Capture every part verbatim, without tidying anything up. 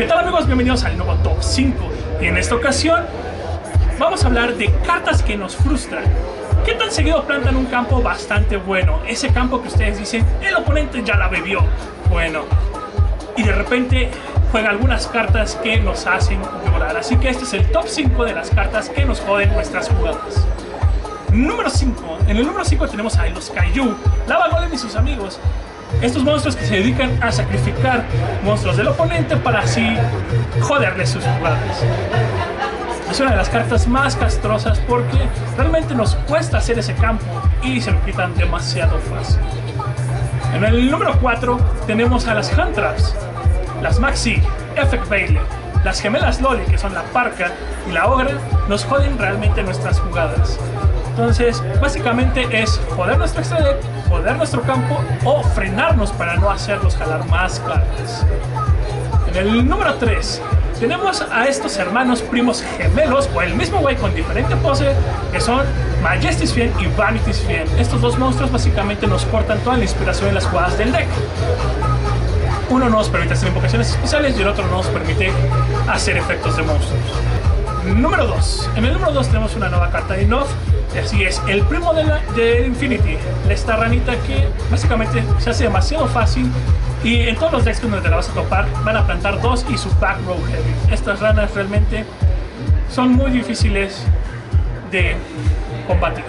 ¿Qué tal, amigos? Bienvenidos al nuevo Top cinco. Y en esta ocasión vamos a hablar de cartas que nos frustran. ¿Qué tan seguido plantan un campo bastante bueno? Ese campo que ustedes dicen, el oponente ya la bebió. Bueno, y de repente juega algunas cartas que nos hacen llorar. Así que este es el top cinco de las cartas que nos joden nuestras jugadas. Número cinco. En el número cinco tenemos a los Kaiju, Lava Golem y sus amigos. Estos monstruos que se dedican a sacrificar monstruos del oponente para así joderle sus jugadas. Es una de las cartas más castrosas porque realmente nos cuesta hacer ese campo y se lo quitan demasiado fácil. En el número cuatro tenemos a las Hand Traps, las Maxi, Effect Veiler, las gemelas Loli, que son la Parka y la Ogra, nos joden realmente nuestras jugadas. Entonces, básicamente es joder nuestro extra deck, joder nuestro campo o frenarnos para no hacerlos jalar más cartas. En el número tres tenemos a estos hermanos primos gemelos o el mismo güey con diferente pose, que son Majesty's Fiend y Vanity's Fiend. Estos dos monstruos básicamente nos cortan toda la inspiración en las jugadas del deck. Uno nos permite hacer invocaciones especiales y el otro nos permite hacer efectos de monstruos. Número dos. En el número dos tenemos una nueva carta de Enough. Así es, el primo de, la, de Infinity, esta ranita que básicamente se hace demasiado fácil y en todos los decks donde te la vas a topar van a plantar dos y su back row heavy. Estas ranas realmente son muy difíciles de combatir.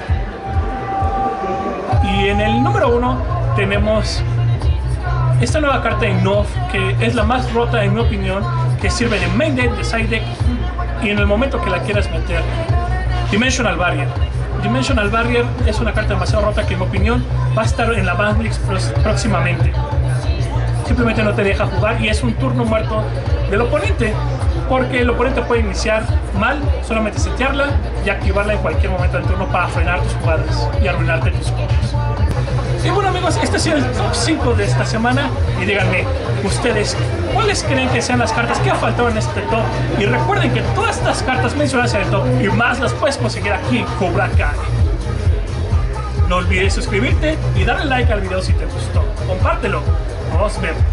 Y en el número uno tenemos esta nueva carta de Enough, que es la más rota en mi opinión, que sirve de main deck, de side deck y en el momento que la quieras meter. Dimensional Barrier. Dimensional Barrier es una carta demasiado rota que en mi opinión va a estar en la Bandlix próximamente. Simplemente no te deja jugar y es un turno muerto del oponente, porque el oponente puede iniciar mal, solamente setearla y activarla en cualquier momento del turno para frenar tus jugadas y arruinarte tus combos. Y bueno, amigos, este ha sido el top cinco de esta semana y díganme ustedes cuáles creen que sean las cartas que han faltado en este top, y recuerden que todas estas cartas mencionadas en el top y más las puedes conseguir aquí en Cobra Kai. No olvides suscribirte y darle like al video si te gustó, compártelo, nos vemos.